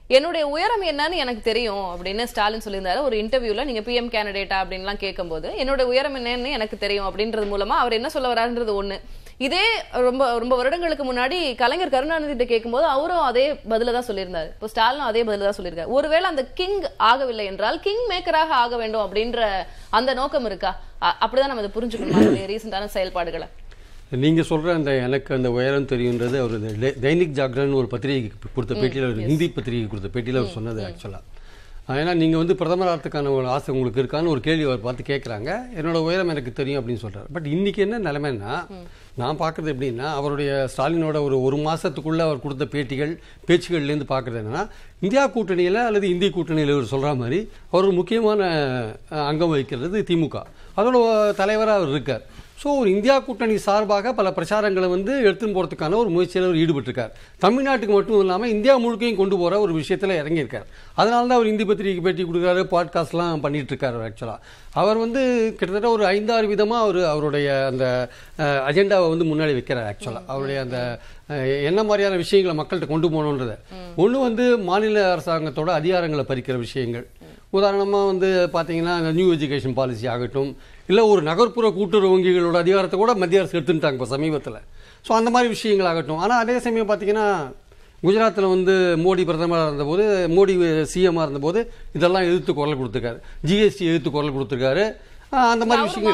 என்னுடைய உயரம் என்னன்னு எனக்கு தெரியும் அப்படின்னு ஸ்டாலின் சொல்லியிருந்தாரு ஒரு இன்டர்வியூல. நீங்க பிஎம் கேண்டிடேட்டா அப்படின்லாம் கேட்கும்போது என்னோட உயரம் என்னன்னு எனக்கு தெரியும் அப்படின்றது மூலமா அவர் என்ன சொல்ல வராருன்றது ஒண்ணு. இதே ரொம்ப ரொம்ப வருடங்களுக்கு முன்னாடி கலைஞர் கருணாநிதி கேட்கும்போது அவரும் அதே பதில தான் சொல்லியிருந்தாரு. இப்போ ஸ்டாலினும் அதே பதில தான் சொல்லியிருக்காரு. ஒருவேளை அந்த கிங் ஆகவில்லை என்றால் கிங் மேக்கராக ஆக வேண்டும் அப்படின்ற அந்த நோக்கம் இருக்கா? அப்படிதான் நம்ம அதை புரிஞ்சுக்கணும் ரீசெண்டான செயல்பாடுகளை. நீங்க சொல்ற அந்த எனக்கு அந்த உயரம் தெரியுன்றது அவர் தைனிக் ஜாகரன் ஒரு பத்திரிகை கொடுத்த பேட்டியில், ஒரு ஹிந்தி பத்திரிகை கொடுத்த பேட்டியில் அவர் சொன்னது ஆக்சுவலா. ஏன்னா நீங்கள் வந்து பிரதமர் ஆகிறதுக்கான ஒரு ஆசை உங்களுக்கு இருக்கான்னு ஒரு கேள்வி அவர் பார்த்து கேட்குறாங்க. என்னோட உயரம் எனக்கு தெரியும் அப்படின்னு சொல்கிறார். பட் இன்றைக்கி என்ன நிலைமைன்னா, நான் பார்க்குறது எப்படின்னா, அவருடைய ஸ்டாலினோட ஒரு மாதத்துக்குள்ளே அவர் கொடுத்த பேச்சுகள்லேருந்து பார்க்குறது என்னென்னா, இந்தியா கூட்டணியில் அல்லது இந்திய கூட்டணியில் அவர் சொல்கிற மாதிரி அவர் ஒரு முக்கியமான அங்கம் வகிக்கிறது திமுக. அதோட தலைவராக அவர் இருக்கார். ஸோ ஒரு இந்தியா கூட்டணி சார்பாக பல பிரச்சாரங்களை வந்து எடுத்துன்னு போகிறதுக்கான ஒரு முயற்சியில் அவர் ஈடுபட்டிருக்கார். தமிழ்நாட்டுக்கு மட்டும் இல்லாமல் இந்தியா முழுக்கையும் கொண்டு போகிற ஒரு விஷயத்தில் இறங்கியிருக்கார். அதனால தான் அவர் இந்தி பத்திரிகை பேட்டி கொடுக்குறாரு, பாட்காஸ்ட்லாம் பண்ணிகிட்டு இருக்காரு. ஆக்சுவலாக அவர் வந்து கிட்டத்தட்ட ஒரு 5-6 விதமாக அவருடைய அந்த அஜெண்டாவை வந்து முன்னாடி வைக்கிறார். ஆக்சுவலாக அவருடைய அந்த என்ன மாதிரியான விஷயங்களை மக்கள்கிட்ட கொண்டு போகணுன்றதை. ஒன்று வந்து மாநில அரசாங்கத்தோட அதிகாரங்களை பறிக்கிற விஷயங்கள். உதாரணமாக வந்து பார்த்தீங்கன்னா, நியூ எஜுகேஷன் பாலிசி ஆகட்டும், இல்லை ஒரு நகர்ப்புற கூட்டுறவு வங்கிகளோட அதிகாரத்தை கூட மத்திய அரசு எடுத்துட்டாங்க இப்போ சமீபத்தில். ஸோ அந்த மாதிரி விஷயங்கள் ஆகட்டும். ஆனால் அதே சமயம் பார்த்தீங்கன்னா, குஜராத்தில் வந்து மோடி பிரதமராக இருந்தபோது, மோடி சிஎம்மாக இருந்தபோது இதெல்லாம் எதிர்த்து குரல் கொடுத்துருக்காரு. ஜிஎஸ்டி எதிர்த்து குரல் கொடுத்துருக்காரு. அந்த மாதிரி விஷயங்கள்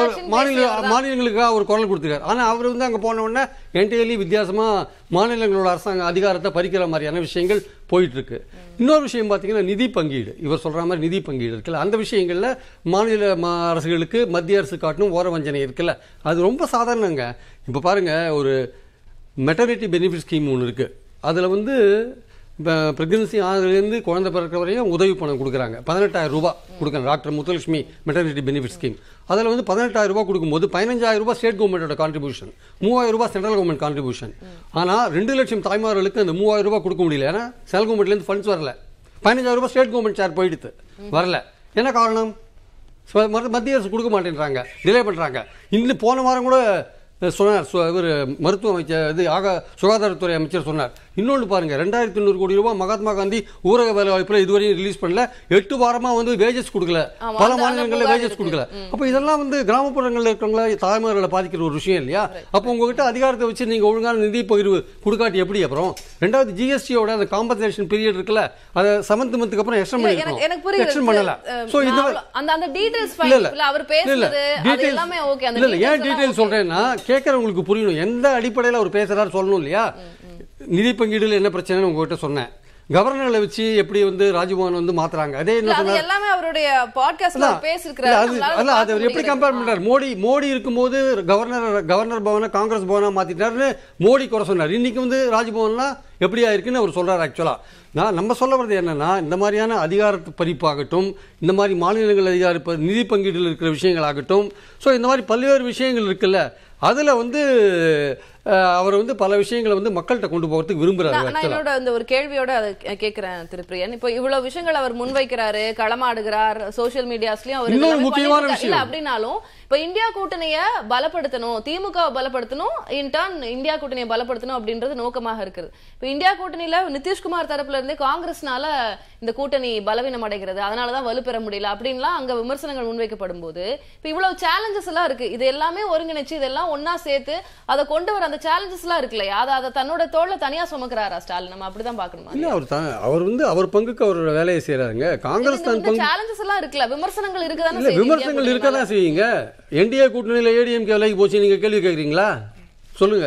அவர் மாநிலங்களுக்காக அவர் குரல் கொடுத்துருக்காரு. ஆனால் அவர் வந்து அங்கே போன உடனே என்டையர்லி வித்தியாசமாக மாநிலங்களோட அரசாங்க அதிகாரத்தை பறிக்கிற மாதிரியான விஷயங்கள் போயிட்டு இருக்கு. இன்னொரு விஷயம் பார்த்தீங்கன்னா, நிதி பங்கீடு. இவர் சொல்கிற மாதிரி நிதி பங்கீடு இருக்குல்ல, அந்த விஷயங்களில் மாநில அரசுகளுக்கு மத்திய அரசு காட்டணும் ஓர வஞ்சனை இருக்குல்ல, அது ரொம்ப சாதாரணங்க. இப்போ பாருங்கள், ஒரு மெட்டர்னிட்டி பெனிஃபிட் ஸ்கீம் ஒன்று இருக்குது. அதில் வந்து இப்போ ப்ரெக்னன்சி ஆனதுலேருந்து குழந்தை பிறக்கிற வரையும் உதவி பணம் கொடுக்குறாங்க. 18,000 ரூபா கொடுக்குறாங்க. Doctor Muthulakshmi maternity benefit scheme. அதில் வந்து 18,000 ரூபா கொடுக்கும்போது 15,000 ரூபா ஸ்டேட் கவர்மெண்ட்டோட கான்ட்ரிபியூஷன், 3,000 ரூபா சென்ட்ரல் கவர்மெண்ட் கான்ட்ரிபியூஷன். ஆனால் 2 லட்சம் தாய்மார்களுக்கு அந்த 3,000 ரூபா கொடுக்க முடியல. ஏன்னா சென்ட்ரல் கவர்மெண்ட்லேருந்து ஃபண்ட்ஸ் வரல. 15,000 ரூபா ஸ்டேட் கவர்மெண்ட் ஷேர் போயிடுது, வரல. என்ன காரணம்? மத்திய அரசு கொடுக்க மாட்டேன்றாங்க, டிலே பண்ணுறாங்க. இன்னும் போன வாரம் கூட சொன்னார் இவர் மருத்துவ அமைச்சர், சுகாதாரத்துறை அமைச்சர் சொன்னார். இன்னொன்று பாருங்க, 2,800 கோடி ரூபாய் மகாத்மா காந்தி ஊரக வேலை வாய்ப்புல இதுவரையும் ரிலீஸ் பண்ணல. 8 வாரமா வந்து வேஜஸ் கொடுக்கல, பல மாநிலங்களில் வேஜஸ் கொடுக்கல. அப்ப இதெல்லாம் வந்து கிராமப்புறங்களில் இருக்கிறவங்கள தாய்மார்களை பாதிக்கிற ஒரு விஷயம் இல்லையா? அப்போ உங்ககிட்ட அதிகாரத்தை வச்சு நீங்க ஒழுங்கான நிதி பகிர்வு கொடுக்காட்டி எப்படி? அப்புறம் ரெண்டாவது ஜிஎஸ்டியோட அந்த காம்பன்சேஷன் பீரியட் இருக்குல்ல, அதை 7th மந்த்துக்கு அப்புறம் எக்ஸ்டெண்ட் பண்ணிருக்கோம், எக்ஸ்டெண்ட் பண்ணல. சோ இந்த அந்த டீடைல்ஸ் ஃபைல் அவர் பேசுறது அது எல்லாமே ஓகே. அந்த ஏன் டீடைல் சொல்றேன்னா, கேட்கறவங்களுக்கு புரியணும் எந்த அடிப்படையில் அவர் பேசுறாரு சொல்லணும் இல்லையா? நிதி பங்கீடுல என்ன பிரச்சனைன்னு உங்ககிட்ட சொன்னேன். கவர்னர்ல வச்சு எப்படி வந்து ராஜ்பவன் வந்து மாத்துறாங்க, அதே எல்லாமே அவருடைய பாட்காஸ்ட்ல பேசிருக்காரு. அல்ல, அது அவர் எப்படி கம்பேர் பண்றாரு? மோடி இருக்கும்போது கவர்னர் பவனை காங்கிரஸ் பவனா மாத்திட்டாருன்னு மோடி குறை சொன்னார். இன்னைக்கு வந்து ராஜ்பவன்லாம் எப்படியா இருக்குன்னு அவர் சொல்றாரு. ஆக்சுவலா நம்ம சொல்ல வர்றது என்னன்னா, இந்த மாதிரியான அதிகார பறிப்பாகட்டும், இந்த மாதிரி மாநிலங்கள் அதிகார நிதி பங்கீடுல இருக்கிற விஷயங்கள் ஆகட்டும், ஸோ இந்த மாதிரி பல்வேறு விஷயங்கள் இருக்குல்ல, அதுல வந்து அவர் வந்து பல விஷயங்களை வந்து மக்கள்கிட்ட கொண்டு போகிறதுக்கு விரும்புறாரு. நான் என்னோட அந்த ஒரு கேள்வியோட அதை கேட்கிறேன் திருப்பிரியன். இப்போ இவ்வளவு விஷயங்கள் அவர் முன்வைக்கிறாரு, களமாடுகிறார், சோசியல் மீடியாஸ்லயும் அவர் இன்னொரு முக்கியமான விஷயம் அப்படின்னாலும் இப்ப இந்தியா கூட்டணிய பலப்படுத்தணும், திமுக பலப்படுத்தணும், இன் டர்ன் இந்தியா கூட்டணியை பலப்படுத்தணும் அப்படின்றது நோக்கமாக இருக்குது. இப்ப இந்தியா கூட்டணியில நிதிஷ்குமார் தரப்புல இருந்து காங்கிரஸ்னால இந்த கூட்டணி பலவீனம் அடைகிறது, அதனாலதான் வலுப்பெற முடியல அப்படின்லாம் அங்க விமர்சனங்கள் முன்வைக்கப்படும் போது, இப்ப இவ்வளவு சேலஞ்சஸ் எல்லாம் இருக்கு. இது எல்லாமே ஒருங்கிணைச்சு இதெல்லாம் ஒன்னா சேர்த்து அதை கொண்டு வர அந்த சேலஞ்சஸ் எல்லாம் இருக்கு இல்லையா, அதை தன்னோட தோல்ல தனியா சுமக்கிறாரா ஸ்டாலின்? நம்ம அப்படிதான் பாக்கணுமா? இல்ல, அவர் வந்து அவர் பங்குக்கு அவரோட வேலையை செய்யறாங்க. காங்கிரஸ் தான் பங்கு. சேலஞ்சஸ் எல்லாம் இருக்குல்ல, விமர்சனங்கள் இருக்கதானே செய்யுங்க. விமர்சனங்கள் இருக்கதான் செய்யுங்க. என்டிஏ கூட்டணியில ஏடிஎம்கே விலைக்கு போச்சு, நீங்க கேள்வி கேட்கறீங்களா? சொல்லுங்க.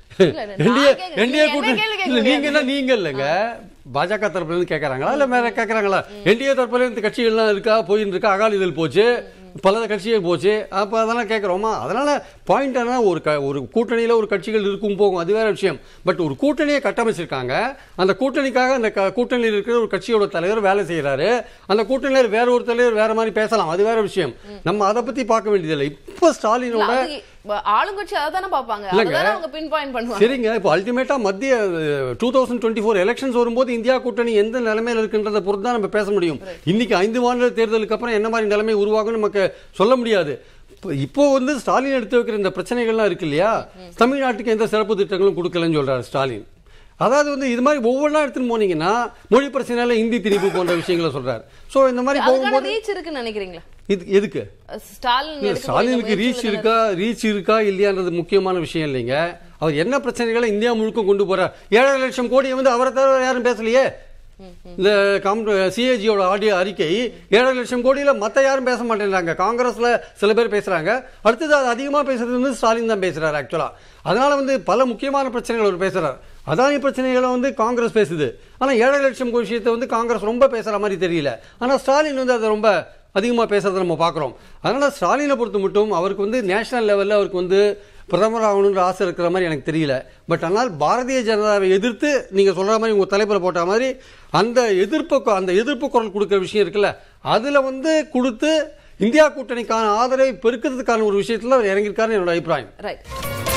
என்டிஏ கூட்டணி நீங்க இல்லங்க, பாஜக தரப்புல இருந்து கேட்கறாங்களா இல்ல வேற கேட்கறாங்களா? என்டிஏ தரப்புல இருந்து கட்சிகள்லாம் இருக்கா, போயின்னு இருக்கா, அகாலிதழ் போச்சு, பல கட்சிகள் போச்சு. அப்போ அதெல்லாம் கேட்குறோமா? அதனால பாயிண்ட் என்ன, ஒரு கூட்டணியில் ஒரு கட்சிகள் இருக்கும் போகும், அது வேற விஷயம். பட் ஒரு கூட்டணியை கட்டமைச்சிருக்காங்க. அந்த கூட்டணிக்காக அந்த கூட்டணியில் இருக்கிற ஒரு கட்சியோட தலைவர் வேலை செய்யறாரு. அந்த கூட்டணியில் வேற ஒரு தலைவர் வேற மாதிரி பேசலாம், அது வேற விஷயம். நம்ம அதை பத்தி பார்க்க வேண்டியதில்லை. இப்போ ஸ்டாலினோட ஆளுங்கட்சி அதானே பாப்பாங்க, அவங்க பின் பாயிண்ட் பண்ணுவாங்க. சரிங்க, இப்போ அல்டிமேட்டா மத்திய 2024 எலெக்ஷன்ஸ் வரும்போது இந்தியா கூட்டணி எந்த நிலைமையில இருக்குன்றதை பொறுத்து தான் நம்ம பேச முடியும். இன்னைக்கு 5 மாநில தேர்தலுக்கு அப்புறம் என்ன மாதிரி நிலைமை உருவாகும் நமக்கு சொல்ல முடியாது. இப்போ வந்து ஸ்டாலின் எடுத்து வைக்கிற இந்த பிரச்சனைகள்லாம் இருக்கு இல்லையா, தமிழ்நாட்டுக்கு எந்த சிறப்பு திட்டங்களும் கொடுக்கலன்னு சொல்றாரு ஸ்டாலின். அதாவது வந்து இது மாதிரி ஒவ்வொன்றா எடுத்துன்னு போனீங்கன்னா மொழி பிரச்சனையில இந்தி திணிப்பு போன்ற விஷயங்களை சொல்றாரு. சோ இந்த மாதிரி போகும்போது ரீச் இருக்குன்னு நினைக்கிறீங்களா? இது எதுக்கு ஸ்டாலினுக்கு ரீச் இருக்கா இல்லையான்றது முக்கியமான விஷயம் இல்லைங்க. அவர் என்ன பிரச்சனைகளை இந்தியா முழுக்க கொண்டு போறார். 7.5 லட்சம் கோடியை வந்து அவரை தவிர யாரும் பேசலையே. இந்த சிஏஜியோட ஆடியோ அறிக்கை 7.5 லட்சம் கோடியில மத்த யாரும் பேச மாட்டேங்கிறாங்க. காங்கிரஸ்ல சில பேர் பேசுறாங்க. அடுத்தது அது அதிகமா பேசுறது வந்து ஸ்டாலின் தான் பேசுறாரு ஆக்சுவலா. அதனால வந்து பல முக்கியமான பிரச்சனைகள் அவர் பேசுறாரு. அதானி பிரச்சனைகளை வந்து காங்கிரஸ் பேசுது. ஆனா 7.5 லட்சம் கோடி விஷயத்தை வந்து காங்கிரஸ் ரொம்ப பேசுற மாதிரி தெரியல. ஆனா ஸ்டாலின் வந்து அதை ரொம்ப அதிகமா பேசுறதை நம்ம பாக்குறோம். அதனால ஸ்டாலினை பொறுத்த மட்டும் அவருக்கு வந்து நேஷனல் லெவல்ல அவருக்கு வந்து பிரதமர் ஆகணுன்ற ஆசை இருக்கிற மாதிரி எனக்கு தெரியல. பட் ஆனால் பாரதிய ஜனதாவை எதிர்த்து நீங்க சொல்ற மாதிரி உங்க தலைப்புல போட்ட மாதிரி அந்த எதிர்ப்பு குரல் கொடுக்கிற விஷயம் இருக்குல்ல, அதுல வந்து கொடுத்து இந்தியா கூட்டணிக்கான ஆதரவை பெருக்கிறதுக்கான ஒரு விஷயத்துல அவர் இறங்கியிருக்காருன்னு என்னோட அபிப்பிராயம்.